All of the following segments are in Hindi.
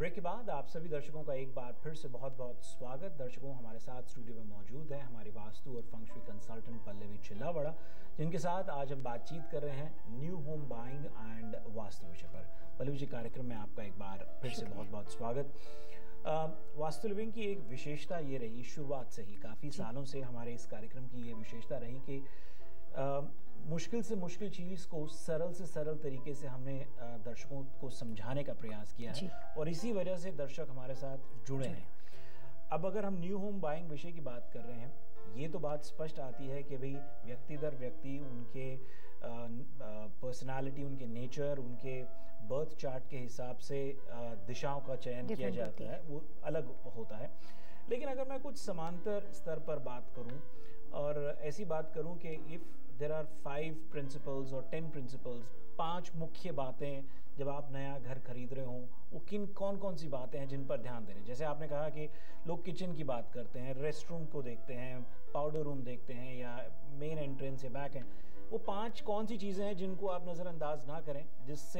ब्रेक के बाद आप सभी दर्शकों का एक बार फिर से बहुत बहुत स्वागत। दर्शकों, हमारे साथ स्टूडियो में मौजूद हैं हमारे वास्तु और फंक्शुई कंसल्टेंट पल्लवी चिल्लावड़ा, जिनके साथ आज हम बातचीत कर रहे हैं new home buying and vastu विषय पर। पल्लवी जी, कार्यक्रम में आपका एक बार फिर से बहुत बहुत स्वागत। वास्तु लिविंग की एक विशेषता ये रही शुरुआत से ही, काफ़ी सालों से हमारे इस कार्यक्रम की ये विशेषता रही कि मुश्किल से मुश्किल चीज़ को सरल से सरल तरीके से हमने दर्शकों को समझाने का प्रयास किया है और इसी वजह से दर्शक हमारे साथ जुड़े हैं। अब अगर हम न्यू होम बाइंग विषय की बात कर रहे हैं, ये तो बात स्पष्ट आती है कि भाई व्यक्ति दर व्यक्ति उनके पर्सनालिटी, उनके नेचर, उनके बर्थ चार्ट के हिसाब से दिशाओं का चयन किया जाता है, वो अलग होता है। लेकिन अगर मैं कुछ समांतर स्तर पर बात करूं और ऐसी बात करूं कि इफ़ देयर आर 5 प्रिंसिपल्स और 10 प्रिंसिपल्स, 5 मुख्य बातें जब आप नया घर खरीद रहे हों, वो कौन कौन सी बातें हैं जिन पर ध्यान दे रहे हैं। जैसे आपने कहा कि लोग किचन की बात करते हैं, रेस्ट रूम को देखते हैं, पाउडर रूम देखते हैं या मेन एंट्रेंस या बैक एंड, वो 5 कौन सी चीज़ें हैं जिनको आप नज़रअंदाज ना करें, जिससे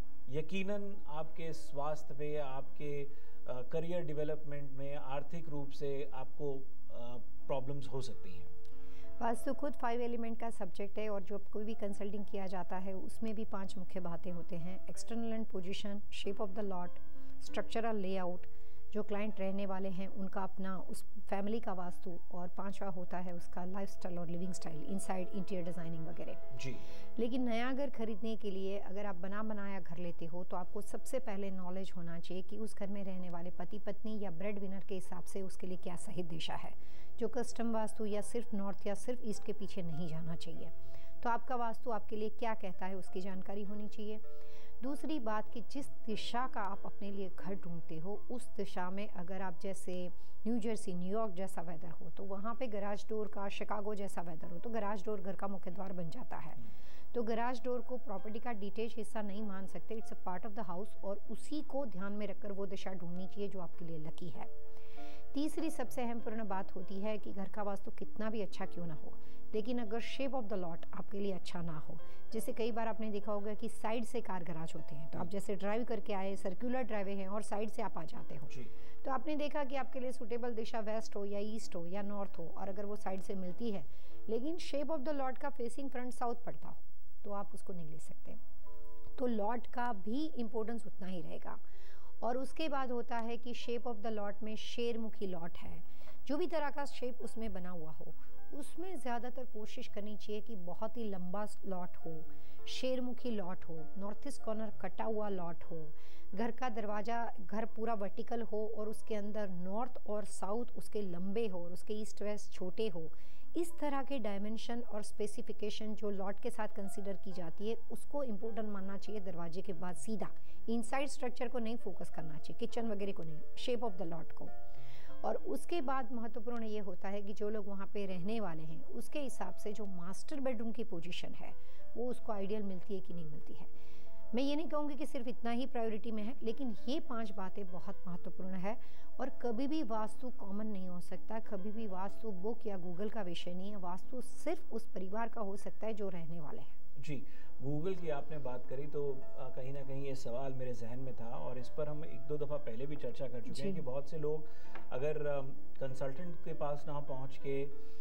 यकीनन आपके स्वास्थ्य पे या आपके करियर डेवलपमेंट में आर्थिक रूप से आपको प्रॉब्लम्स हो सकती हैं। वास्तु खुद 5 एलिमेंट का सब्जेक्ट है और जो कोई भी कंसल्टिंग किया जाता है उसमें भी 5 मुख्य बातें होते हैं। External and position, shape of the lot, structural layout, जो क्लाइंट रहने वाले हैं उनका अपना उस फैमिली का वास्तु, और 5वां होता है उसका लाइफस्टाइल और living style, inside interior designing वगैरह जी। लेकिन नया घर खरीदने के लिए अगर आप बना बनाया घर लेते हो तो आपको सबसे पहले नॉलेज होना चाहिए कि उस घर में रहने वाले पति पत्नी या ब्रेड विनर के हिसाब से उसके लिए क्या सही दिशा है। जो कस्टम वास्तु या सिर्फ नॉर्थ या सिर्फ ईस्ट के पीछे नहीं जाना चाहिए। तो आपका वास्तु आपके लिए क्या कहता है उसकी जानकारी होनी चाहिए। दूसरी बात कि जिस दिशा का आप अपने लिए घर ढूंढते हो उस दिशा में अगर आप जैसे न्यू जर्सी, न्यूयॉर्क जैसा वेदर हो तो वहाँ पे गराज डोर का, शिकागो जैसा वेदर हो तो गराज डोर घर का मुख्य द्वार बन जाता है। तो गराज डोर को प्रॉपर्टी का डिटेच हिस्सा नहीं मान सकते, it's a part of the house, और उसी को ध्यान में रखकर वो दिशा ढूंढनी चाहिए जो आपके लिए लकी है। तीसरी सबसे अहमपूर्ण बात होती है कि घर का वास्तु कितना भी अच्छा क्यों ना हो, लेकिन अगर शेप ऑफ द लॉट आपके लिए अच्छा ना हो, जैसे कई बार आपने देखा होगा कि साइड से कार गराज होते हैं, तो आप जैसे ड्राइव करके आए, सर्कुलर ड्राइवे हैं और साइड से आप आ जाते हो, तो आपने देखा कि आपके लिए सूटेबल दिशा वेस्ट हो या ईस्ट हो या नॉर्थ हो, और अगर वो साइड से मिलती है लेकिन शेप ऑफ द लॉट का फेसिंग फ्रंट साउथ पड़ता हो तो आप उसको नहीं ले सकते। तो लॉट का भी इम्पोर्टेंस उतना ही रहेगा। और उसके बाद होता है कि शेप ऑफ द लॉट में शेरमुखी लॉट है, जो भी तरह का शेप उसमें बना हुआ हो उसमें ज़्यादातर कोशिश करनी चाहिए कि बहुत ही लंबा लॉट हो, शेरमुखी लॉट हो, नॉर्थ ईस्ट कॉर्नर कटा हुआ लॉट हो, घर का दरवाज़ा घर पूरा वर्टिकल हो और उसके अंदर नॉर्थ और साउथ उसके लंबे हो और उसके ईस्ट वेस्ट छोटे हो। इस तरह के डायमेंशन और स्पेसिफिकेशन जो लॉट के साथ कंसीडर की जाती है उसको इम्पोर्टेंट मानना चाहिए। दरवाजे के बाद सीधा इनसाइड स्ट्रक्चर को नहीं फोकस करना चाहिए, किचन वगैरह को नहीं, शेप ऑफ द लॉट को। और उसके बाद महत्वपूर्ण ये होता है कि जो लोग वहाँ पे रहने वाले हैं उसके हिसाब से जो मास्टर बेडरूम की पोजीशन है वो उसको आइडियल मिलती है कि नहीं मिलती है। मैं ये नहीं कहूँगी कि सिर्फ इतना ही प्रायोरिटी में है, लेकिन ये 5 बातें बहुत महत्वपूर्ण है और कभी भी वास्तु कॉमन नहीं हो सकता, कभी भी वास्तु बुक या गूगल का विषय नहीं है। वास्तु सिर्फ उस परिवार का हो सकता है जो रहने वाले हैं। जी, गूगल की आपने बात करी तो कहीं ना कहीं ये सवाल मेरे जहन में था और इस पर हम 1-2 दफ़ा पहले भी चर्चा कर चुके हैं कि बहुत से लोग अगर कंसल्टेंट के पास ना पहुंच के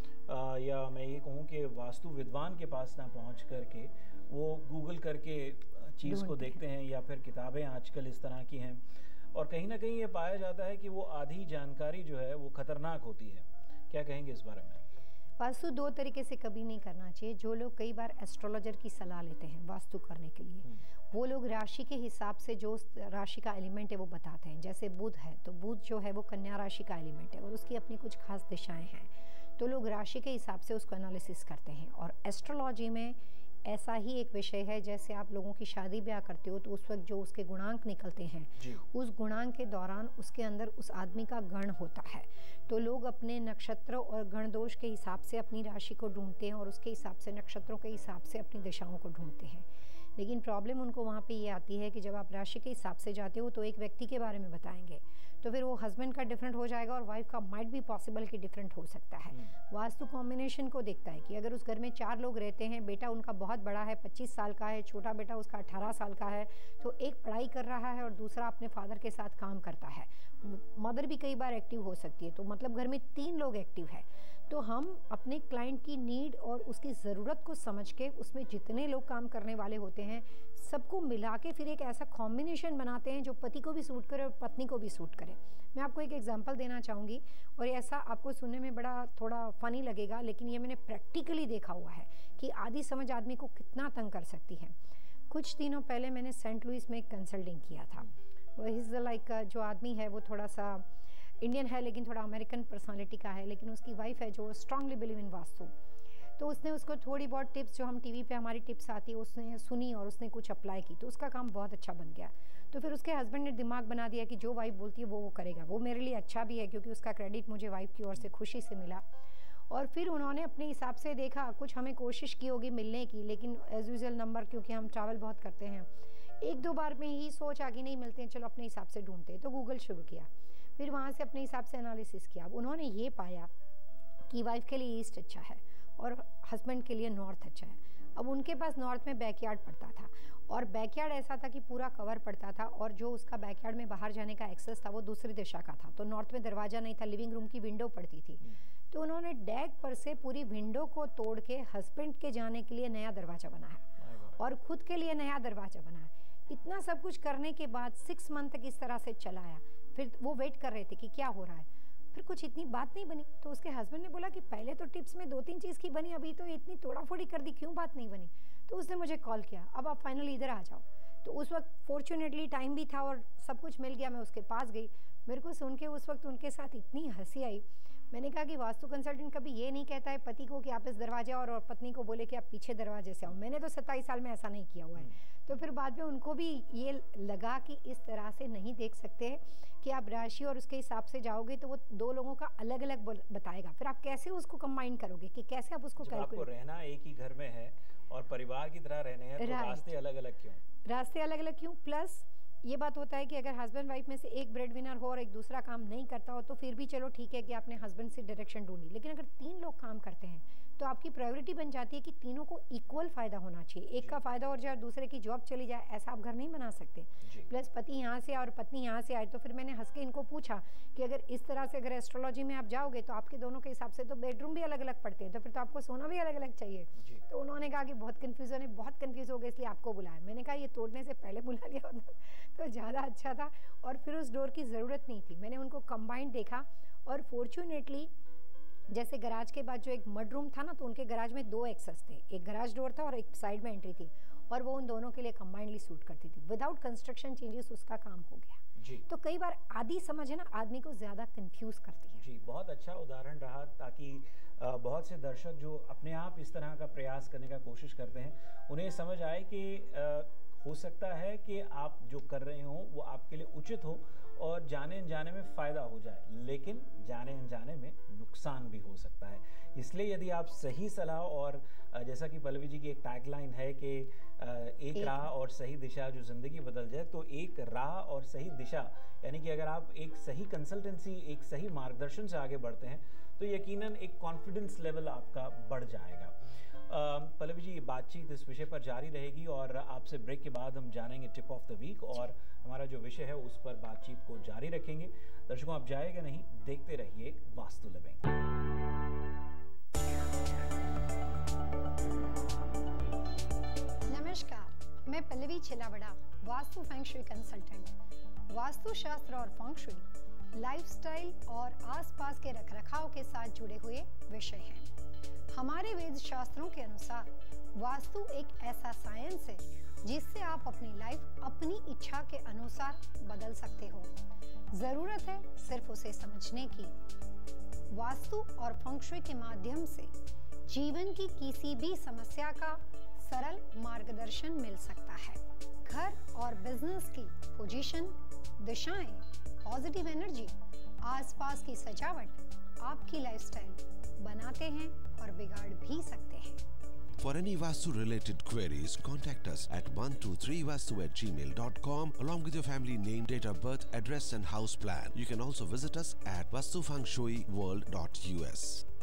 या मैं ये कहूँ कि वास्तु विद्वान के पास ना पहुंच करके वो गूगल करके चीज़ को देखते हैं या फिर किताबें आजकल इस तरह की हैं, और कहीं ना कहीं ये पाया जाता है कि वो आधी जानकारी जो है वो खतरनाक होती है। क्या कहेंगे इस बारे में? वास्तु 2 तरीके से कभी नहीं करना चाहिए। जो लोग कई बार एस्ट्रोलॉजर की सलाह लेते हैं वास्तु करने के लिए, वो लोग राशि के हिसाब से जो राशि का एलिमेंट है वो बताते हैं। जैसे बुध है तो बुध जो है वो कन्या राशि का एलिमेंट है और उसकी अपनी कुछ खास दिशाएं हैं, तो लोग राशि के हिसाब से उसको एनालिसिस करते हैं। और एस्ट्रोलॉजी में ऐसा ही एक विषय है, जैसे आप लोगों की शादी ब्याह करते हो तो उस वक्त जो उसके गुणांक निकलते हैं उस गुणांक के दौरान उसके अंदर उस आदमी का गण होता है, तो लोग अपने नक्षत्र और गण दोष के हिसाब से अपनी राशि को ढूंढते हैं और उसके हिसाब से नक्षत्रों के हिसाब से अपनी दिशाओं को ढूंढते हैं। लेकिन प्रॉब्लम उनको वहाँ पे ये आती है कि जब आप राशि के हिसाब से जाते हो तो एक व्यक्ति के बारे में बताएंगे, तो फिर वो हस्बैंड का डिफरेंट हो जाएगा और वाइफ का माइट भी पॉसिबल कि डिफरेंट हो सकता है। वास्तु कॉम्बिनेशन को देखता है कि अगर उस घर में 4 लोग रहते हैं, बेटा उनका बहुत बड़ा है, 25 साल का है, छोटा बेटा उसका 18 साल का है, तो एक पढ़ाई कर रहा है और दूसरा अपने फादर के साथ काम करता है, मदर भी कई बार एक्टिव हो सकती है, तो मतलब घर में 3 लोग एक्टिव है। तो हम अपने क्लाइंट की नीड और उसकी ज़रूरत को समझ के उसमें जितने लोग काम करने वाले होते हैं सबको मिला के फिर एक ऐसा कॉम्बिनेशन बनाते हैं जो पति को भी सूट करे और पत्नी को भी सूट करे। मैं आपको एक एग्जांपल देना चाहूँगी और ऐसा आपको सुनने में बड़ा थोड़ा फनी लगेगा, लेकिन ये मैंने प्रैक्टिकली देखा हुआ है कि आधी समझ आदमी को कितना तंग कर सकती है। कुछ दिनों पहले मैंने सेंट लुइस में कंसल्टिंग किया था। वही लाइक जो आदमी है वो थोड़ा सा इंडियन है लेकिन थोड़ा अमेरिकन पर्सनालिटी का है, लेकिन उसकी वाइफ है जो स्ट्रांगली बिलीव इन वास्तु। तो उसने उसको थोड़ी बहुत टिप्स जो हम टीवी पे हमारी टिप्स आती है उसने सुनी और उसने कुछ अप्लाई की, तो उसका काम बहुत अच्छा बन गया। तो फिर उसके हस्बैंड ने दिमाग बना दिया कि जो वाइफ बोलती है वो करेगा। वो मेरे लिए अच्छा भी है क्योंकि उसका क्रेडिट मुझे वाइफ की ओर से खुशी से मिला। और फिर उन्होंने अपने हिसाब से देखा, कुछ हमें कोशिश की होगी मिलने की, लेकिन एज यूजुअल नंबर क्योंकि हम ट्रैवल बहुत करते हैं, 1-2 बार में ही सोच आ गई नहीं मिलते हैं, चलो अपने हिसाब से ढूंढते हैं। तो गूगल शुरू किया, फिर वहाँ से अपने हिसाब से एनालिसिस किया। उन्होंने ये पाया कि वाइफ के लिए ईस्ट अच्छा है और हस्बैंड के लिए नॉर्थ अच्छा है। अब उनके पास नॉर्थ में बैकयार्ड पड़ता था और बैकयार्ड ऐसा था कि पूरा कवर पड़ता था और जो उसका बैकयार्ड में बाहर जाने का एक्सेस था वो दूसरी दिशा का था, तो नॉर्थ में दरवाजा नहीं था, लिविंग रूम की विंडो पड़ती थी। तो उन्होंने डेक पर से पूरी विंडो को तोड़ के हस्बैंड के जाने के लिए नया दरवाजा बनाया और खुद के लिए नया दरवाजा बनाया। इतना सब कुछ करने के बाद 6 मंथ तक इस तरह से चलाया। फिर वो वेट कर रहे थे कि क्या हो रहा है, फिर कुछ इतनी बात नहीं बनी। तो उसके हस्बैंड ने बोला कि पहले तो टिप्स में 2-3 चीज़ की बनी, अभी तो इतनी तोड़ाफोड़ी कर दी, क्यों बात नहीं बनी। तो उसने मुझे कॉल किया, अब आप फाइनली इधर आ जाओ। तो उस वक्त फॉर्चुनेटली टाइम भी था और सब कुछ मिल गया। मैं उसके पास गई, मेरे को सुन के उस वक्त उनके साथ इतनी हंसी आई। मैंने कहा कि वास्तु कंसल्टेंट कभी ये नहीं कहता है पति को कि आप इस दरवाजे आओ और पत्नी को बोले कि आप पीछे दरवाजे से आओ। मैंने तो 27 साल में ऐसा नहीं किया हुआ है। तो फिर बाद में उनको भी ये लगा कि इस तरह से नहीं देख सकते कि आप राशि और उसके हिसाब से जाओगे तो वो 2 लोगों का अलग अलग बताएगा। फिर आप कैसे उसको कंबाइन करोगे कि कैसे आप उसको आपको रहना एक ही घर में है और परिवार की तरह रहने हैं, तो रास्ते अलग अलग क्यों? रास्ते अलग अलग क्यों? प्लस ये बात होता है कि अगर हस्बैंड वाइफ में से एक ब्रेड विनर हो और एक दूसरा काम नहीं करता हो तो फिर भी चलो ठीक है कि आपने हस्बैंड से डायरेक्शन ढूंढी, लेकिन अगर 3 लोग काम करते हैं तो आपकी प्रायोरिटी बन जाती है कि तीनों को इक्वल फायदा होना चाहिए। एक का फायदा हो जाए और दूसरे की जॉब चली जाए, ऐसा आप घर नहीं बना सकते। प्लस पति यहाँ से और पत्नी यहाँ से आए। तो फिर मैंने हंस के इनको पूछा कि अगर इस तरह से अगर एस्ट्रोलॉजी में आप जाओगे तो आपके दोनों के हिसाब से तो बेडरूम भी अलग अलग पड़ते हैं, तो फिर तो आपको सोना भी अलग अलग चाहिए। तो उन्होंने कहा कि बहुत कन्फ्यूजन है, बहुत कन्फ्यूज हो गए इसलिए आपको बुलाया। मैंने कहा ये तोड़ने से पहले बुला लिया होता तो ज़्यादा अच्छा था। और फिर उस डोर की ज़रूरत नहीं थी। मैंने उनको कंबाइंड देखा और फॉर्चुनेटली जैसे गराज के बाद जो एक मड रूम था ना, तो उनके गराज में 2 एक्सेस थे, एक गराज डोर था और एक साइड में एंट्री थी, और वो उन दोनों के लिए कंबाइंडली सूट करती थी। विदाउट कंस्ट्रक्शन चेंजेस उसका काम हो गया जी। तो कई बार आधी समझ है ना आदमी को ज्यादा कंफ्यूज करती है जी। बहुत अच्छा उदाहरण रहा, ताकि बहुत से दर्शक जो अपने आप इस तरह का प्रयास करने का कोशिश करते हैं उन्हें समझ आए कि हो सकता है कि आप जो कर रहे हो वो आपके लिए उचित हो और जाने अनजाने में फ़ायदा हो जाए, लेकिन जाने अनजाने में नुकसान भी हो सकता है। इसलिए यदि आप सही सलाह और जैसा कि पल्लवी जी की एक टैगलाइन है कि एक राह और सही दिशा जो ज़िंदगी बदल जाए, तो एक राह और सही दिशा यानी कि अगर आप एक सही कंसल्टेंसी, एक सही मार्गदर्शन से आगे बढ़ते हैं तो यकीनन एक कॉन्फिडेंस लेवल आपका बढ़ जाएगा। पल्लवी जी, बातचीत इस विषय पर जारी रहेगी और आपसे ब्रेक के बाद हम जानेंगे टिप ऑफ द वीक और हमारा जो विषय है उस पर बातचीत को जारी रखेंगे। दर्शकों, आप जाएगा नहीं, देखते रहिए वास्तु लिविंग। नमस्कार, मैं Pallavi Chhilavada, vastu feng shui consultant. Vastu shastra और फेंग शुई लाइफस्टाइल और आसपास के रखरखाव के साथ जुड़े हुए विषय हैं। हमारे वेद शास्त्रों के अनुसार वास्तु एक ऐसा साइंस है जिससे आप अपनी लाइफ अपनी इच्छा के अनुसार बदल सकते हो। जरूरत है सिर्फ उसे समझने की। वास्तु और फेंग शुई के माध्यम से जीवन की किसी भी समस्या का सरल मार्गदर्शन मिल सकता है। घर और बिजनेस की पोजीशन, दिशाएं, पॉजिटिव एनर्जी, आसपास की सजावट आपकी लाइफस्टाइल बनाते हैं और बिगाड़ भी सकते हैं। For any Vastu related queries, contact us at 123vastu@gmail.com along with your family name, date of birth, address and house plan. You can also visit us at vastufengshuiworld.us.